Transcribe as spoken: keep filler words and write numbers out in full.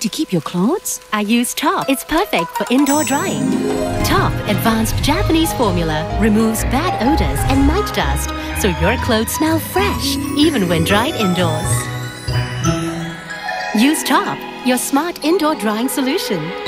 to keep your clothes? I use Top. It's perfect for indoor drying. Top advanced Japanese formula removes bad odors and mite dust, so your clothes smell fresh even when dried indoors. Use Top, your smart indoor drying solution.